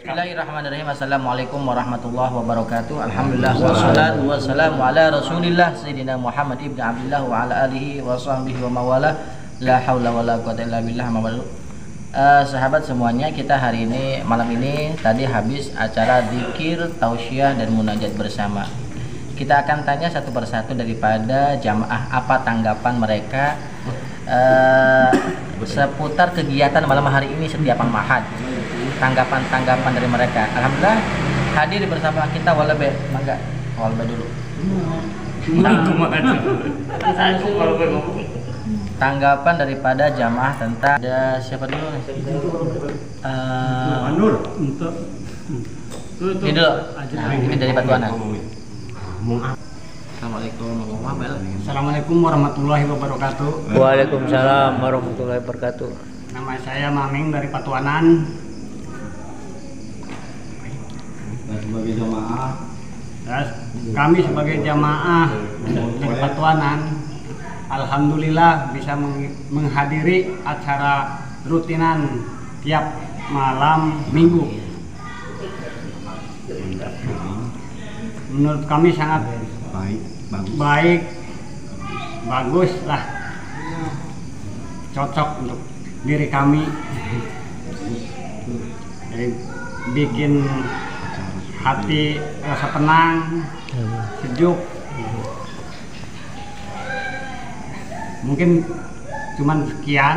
Bismillahirrahmanirrahim. Assalamualaikum warahmatullahi wabarakatuh. Alhamdulillah wassalatu wassalamu ala Rasulillah Sayyidina Muhammad ibn Abdullah wa ala alihi wa sahbihi wa mawala. La haula wala quwwata illa billah. Sahabat semuanya, kita hari ini malam ini tadi habis acara zikir, tausiah dan munajat bersama. Kita akan tanya satu persatu daripada jamaah apa tanggapan mereka seputar kegiatan malam hari ini setiap Mahad. Tanggapan dari mereka. Alhamdulillah hadir bersama kita Walabe. Mangga Walabe dulu. Tanggapan daripada jamaah tentang ada siapa dulu nih? Anur untuk ini dulu. Ini dari Patuanan. Assalamualaikum warahmatullahi wabarakatuh. Waalaikumsalam warahmatullahi wabarakatuh. Nama saya Maming dari Patuanan. Sebagai jamaah, Kami sebagai jamaah dari Patuanan, alhamdulillah bisa menghadiri acara rutinan tiap malam minggu. Menurut kami sangat baik, bagus lah, cocok untuk diri kami. Jadi bikin hati rasa tenang, sejuk. Mungkin cuman sekian.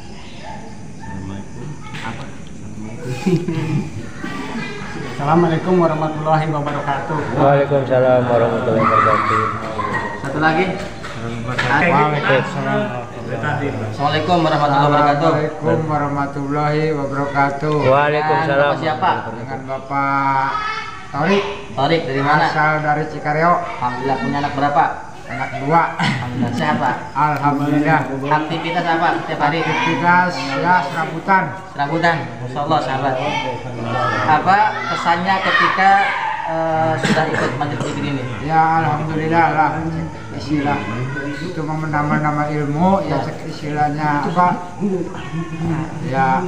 Assalamualaikum warahmatullahi wabarakatuh. Waalaikumsalam warahmatullahi wabarakatuh. Satu lagi. Assalamualaikum warahmatullahi wabarakatuh. Assalamualaikum warahmatullahi wabarakatuh. Waalaikumsalam. Bapak siapa? Dengan Bapak Torik, Torik dari mana? asal dari Cikareo. Alhamdulillah. Punya anak berapa? Anak dua. Alhamdulillah. Sehat Pak? Alhamdulillah. Aktivitas apa setiap hari? Aktivitas ya serabutan. Serabutan. Masya Allah sahabat. Apa pesannya ketika sudah ikut majelis zikir ini? Ya alhamdulillah lah. Istilah itu menambah ilmu ya, istilahnya apa? Ya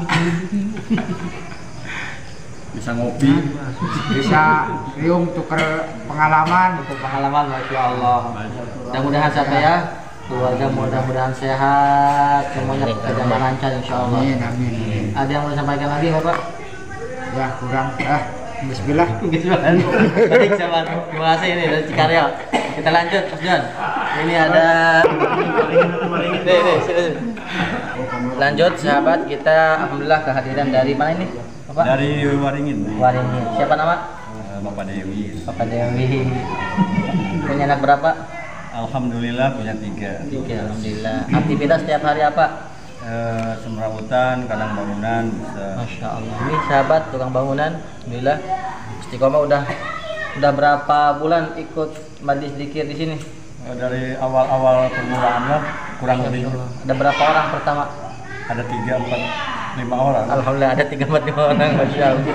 Bisa ngopi. bisa riung tuker pengalaman. Pengalaman, masya Allah. Mudah-mudahan sampai ya keluarga mudah-mudahan sehat, semuanya kerjaan lancar insya Allah. Amin amin. Ada yang mau disampaikan lagi Bapak? Ya kurang bismillah. Baik sahabat, terima kasih ini dari Cikareo. Kita lanjut Mas John. Ini ada sini. Lanjut sahabat, kita alhamdulillah kehadiran dari mana ini? Bapak? Dari Waringin. Waringin. Siapa nama? Bapak Dewi. Bapak Dewi. Punya anak berapa? Alhamdulillah punya 3. 3. Alhamdulillah. Aktivitas setiap hari apa? Semrawutan, kadang bangunan bisa. Masya Allah. Ini sahabat tukang bangunan. Alhamdulillah. Istiqomah udah berapa bulan ikut majelis zikir di sini? Dari awal permulaan lah, kurang lebih. Ada berapa orang pertama? Ada 3, 4, 5 orang. Alhamdulillah ada 3-4 orang, masya Allah.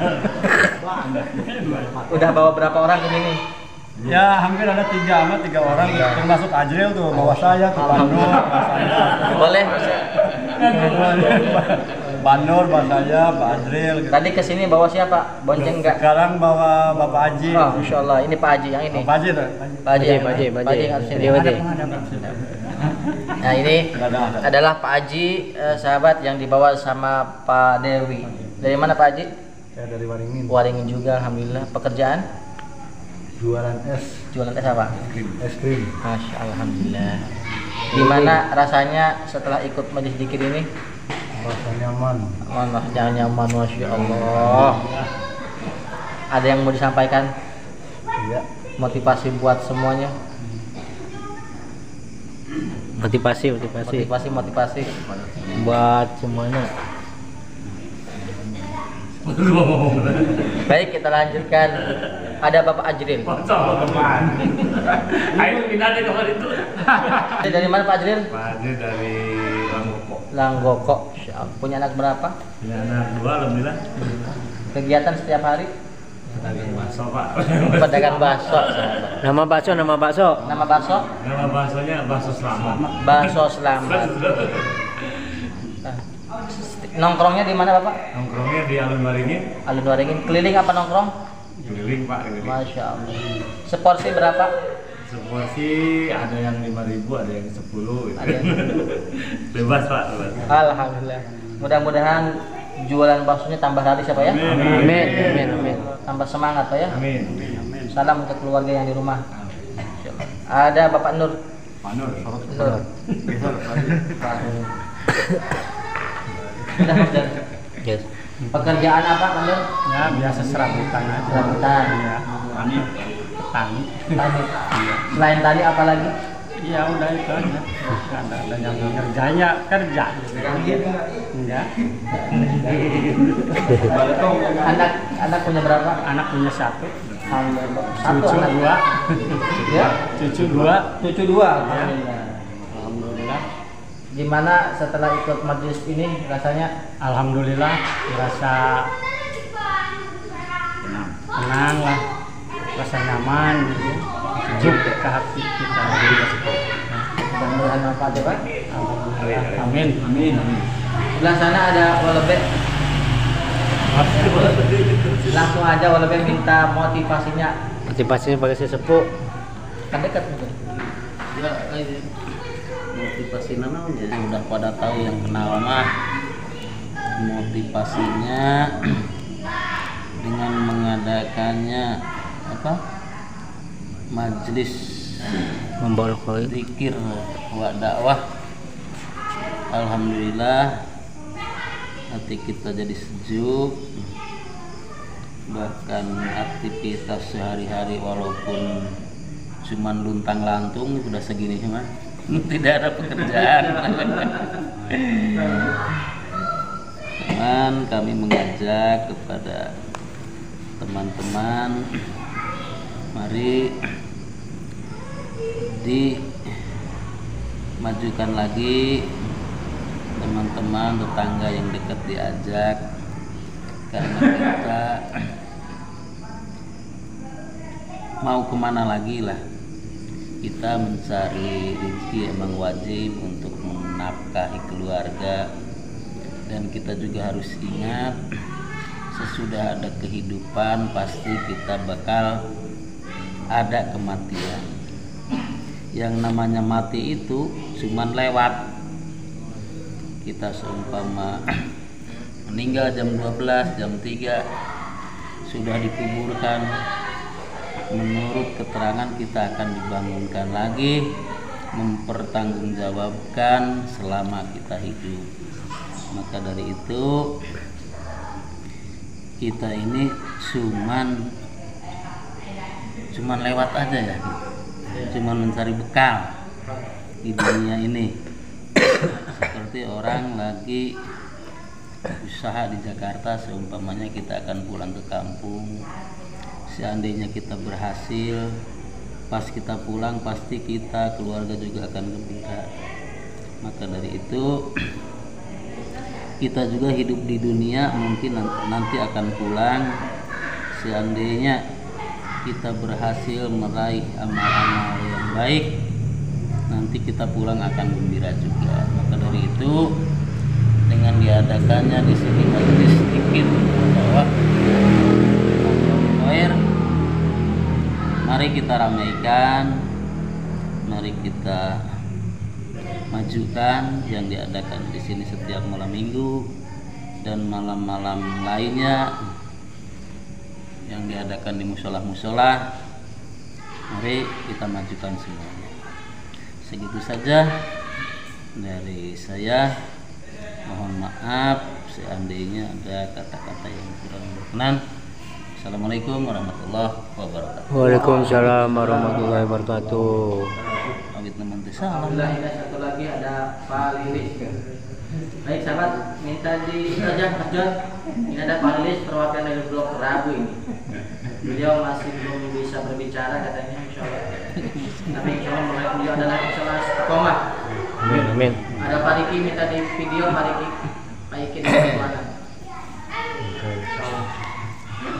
Udah bawa berapa orang ke sini? Ya hampir ada 3 orang, termasuk Ajril tuh, bawa saya ke Bandung, Boleh. Bandor, bawa saya, Pak Ajril. Tadi ke sini bawa siapa? Bonceng enggak? Sekarang bawa Bapak Haji. Oh, masya Allah. Ini Pak Haji yang ini. Pak Haji tuh. Pak Haji harus ini. Nah ini adalah Pak Haji, sahabat yang dibawa sama Pak Dewi. Dari mana Pak Haji? Saya dari Waringin. Waringin juga, alhamdulillah. Pekerjaan? Jualan es. Jualan es apa? Es krim. Masya Allah, alhamdulillah. Gimana rasanya setelah ikut majelis zikir ini? Rasa nyaman. Jangan nyaman, masya Allah. Ada yang mau disampaikan? Iya. Motivasi buat semuanya? Motivasi buat semuanya. Baik, kita lanjutkan. Ada Bapak Ajril. Ayo pindah deh kemarin itu. Dari mana Pak Ajril? Pak Ajril dari Langgoko. Langgoko. Punya anak berapa? Punya anak 2, alhamdulillah. Kegiatan setiap hari? Pedagang bakso, Pak. Pedagang bakso. Nama bakso. Nama bakso? Nama baksonya bakso selamat. Bakso Selamat. Nongkrongnya di mana Bapak? Nongkrongnya di Alun Waringin. Alun Waringin. Keliling apa nongkrong? Keliling Pak, keliling. Masya Allah. Seporsi berapa? Seporsi ada yang 5.000, ada yang 10 gitu. Ada yang- Bebas Pak, bebas. Alhamdulillah. Mudah-mudahan jualan baksonya tambah laris ya Pak ya. Amin, amin, amin. Tambah semangat Pak ya. Amin. Salam untuk keluarga yang di rumah. Ada Bapak Nur. Pak Nur. Nur. Pak Nur. Sudah, Pak. Yes. Pekerjaan apa Pak Nur? Ya biasa serabutan aja. Serabutan. Iya. Tani. Tani. Tani. Selain tani apa lagi? Iya udah itu aja. Nggak ada yang kerjanya kerja. Enggak. Anak punya berapa? Anak punya 1. Alhamdulillah. Satu Cucu anak. 2. Ya. Cucu 2. Cucu 2. Alhamdulillah. Alhamdulillah. Gimana setelah ikut majelis ini rasanya? Alhamdulillah merasa tenang lah, rasa nyaman, gitu. Sejuk ke hati kita. Mudah-mudahan manfaat ya Pak. Alhamdulillah. Amin. Amin. Sebelah sana ada Walebek. Langsung aja Walebek minta motivasinya. Motivasinya pakai sesepuh. Kan dekat mungkin. Motivasi namanya udah pada tahu yang kenal mah. Motivasinya dengan mengadakannya apa majelis Membawa koi. zikir wa dakwah. Alhamdulillah hati kita jadi sejuk, bahkan aktivitas sehari-hari walaupun cuman luntang lantung udah segini mah tidak ada pekerjaan. Teman kami mengajak kepada teman-teman, mari dimajukan lagi teman-teman tetangga yang dekat diajak, karena kita mau kemana lagi lah, kita mencari rezeki emang wajib untuk menafkahi keluarga, dan kita juga harus ingat sesudah ada kehidupan pasti kita bakal ada kematian. Yang namanya mati itu cuman lewat. Kita seumpama meninggal jam 12, jam 3 sudah dikuburkan, menurut keterangan kita akan dibangunkan lagi, mempertanggungjawabkan selama kita hidup. Maka dari itu kita ini cuman lewat aja ya, cuman mencari bekal di dunia ini. Seperti orang lagi usaha di Jakarta, seumpamanya kita akan pulang ke kampung. Seandainya kita berhasil, pas kita pulang pasti kita keluarga juga akan gembira. Maka dari itu kita juga hidup di dunia mungkin nanti akan pulang. Seandainya kita berhasil meraih amal-amal yang baik, nanti kita pulang akan gembira juga. Maka dari itu dengan diadakannya di sini majelis zikir bahwa mari kita ramaikan, mari kita majukan yang diadakan di sini setiap malam minggu dan malam-malam lainnya yang diadakan di musola-musola. Mari kita majukan semuanya. Segitu saja dari saya. Mohon maaf seandainya ada kata-kata yang kurang berkenan. Assalamualaikum warahmatullahi wabarakatuh. Waalaikumsalam warahmatullahi wabarakatuh. Awit nemen teh salam. Alhamdulillah, ini satu lagi ada Pak Lilis. Baik sahabat, minta di aja Mas John. Ini ada Pak Lilis, perwakilan dari Blok Rabu ini. Beliau masih belum bisa berbicara katanya, insya Allah. Tapi insya Allah mulai beliau adalah insya Allah istiqomah. Amin, amin. Ada Pak Riki minta di video, Pak Riki. Pak Riki di mana?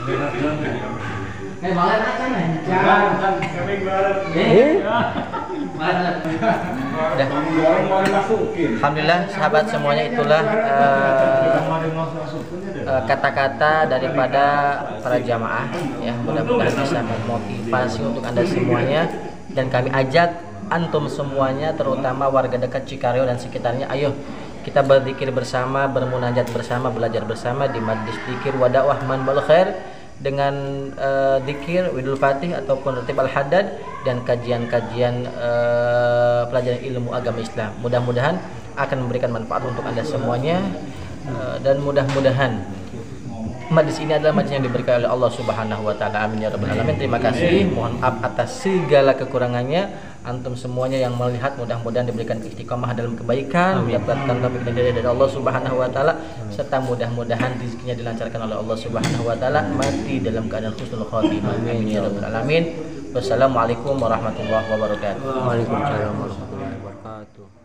Malah aja nih. Bukan, kami bareng. Eh, Udah. Alhamdulillah sahabat semuanya, itulah kata-kata daripada para jamaah ya, mudah-mudahan bisa memotivasi untuk Anda semuanya, dan kami ajak antum semuanya terutama warga dekat Cikareo dan sekitarnya, ayo kita berzikir bersama, bermunajat bersama, belajar bersama di majlis zikir wa dakwah Manbaul Khair dengan zikir Widul Fatih ataupun Ratib Al-Haddad dan kajian-kajian pelajaran ilmu agama Islam. Mudah-mudahan akan memberikan manfaat untuk Anda semuanya, dan mudah-mudahan majlis ini adalah majlis yang diberikan oleh Allah Subhanahu wa taala. Amin ya rabbal alamin. Terima kasih. Mohon maaf atas segala kekurangannya. Antum semuanya yang melihat mudah-mudahan diberikan istiqomah dalam kebaikan, mendapatkan taufik dan hidayah dari Allah Subhanahu wa taala, serta mudah-mudahan rezekinya dilancarkan oleh Allah Subhanahu wa taala, mati dalam keadaan husnul khotimah. Amin ya rabbal alamin. Wassalamualaikum warahmatullahi wabarakatuh. Waalaikumsalam warahmatullahi wabarakatuh.